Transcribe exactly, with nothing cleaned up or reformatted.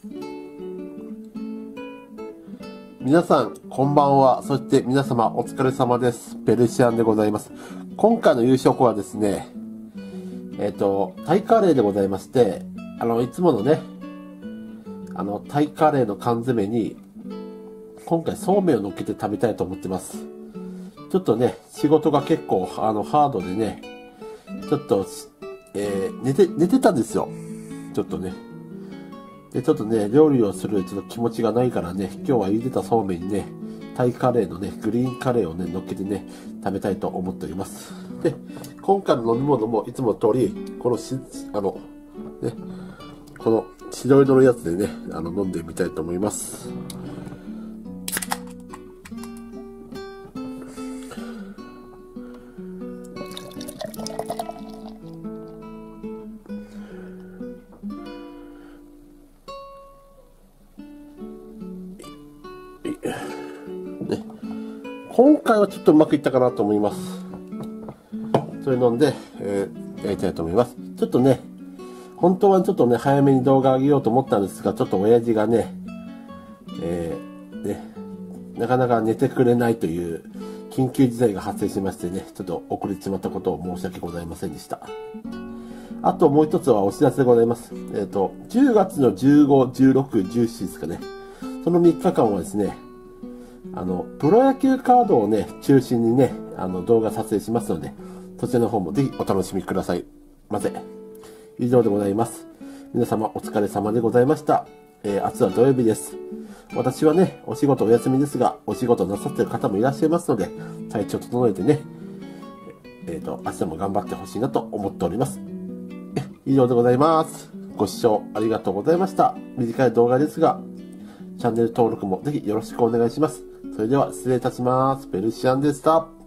皆さん、こんばんは。そして皆様、お疲れ様です。ペルシアンでございます。今回の夕食はですね、えっと、タイカレーでございまして、あの、いつものね、あの、タイカレーの缶詰に、今回そうめんを乗っけて食べたいと思ってます。ちょっとね、仕事が結構、あの、ハードでね、ちょっと、えー、寝て、寝てたんですよ。ちょっとね。で、ちょっとね、料理をするちょっと気持ちがないからね、今日は茹でたそうめんにね、タイカレーのね、グリーンカレーをね、乗っけてね、食べたいと思っております。で、今回の飲み物もいつも通り、このし、あの、ね、この白色のやつでね、あの、飲んでみたいと思います。ね、今回はちょっとうまくいったかなと思います。それ飲んで、えー、やりたいと思います。ちょっとね、本当はちょっとね、早めに動画上げようと思ったんですが、ちょっと親父がね、えー、ね、なかなか寝てくれないという緊急事態が発生しましてね、ちょっと遅れてしまったことを申し訳ございませんでした。あともう一つはお知らせでございます。えっと、じゅうがつのじゅうご、じゅうろく、じゅうしちですかね。そのみっかかんはですね、あの、プロ野球カードをね、中心にね、あの、動画撮影しますので、そちらの方もぜひお楽しみくださいませ。以上でございます。皆様お疲れ様でございました。えー、明日は土曜日です。私はね、お仕事お休みですが、お仕事なさっている方もいらっしゃいますので、体調整えてね、えっと、明日も頑張ってほしいなと思っております。以上でございます。ご視聴ありがとうございました。短い動画ですが、チャンネル登録もぜひよろしくお願いします。それでは失礼いたします。ペルシアンでした。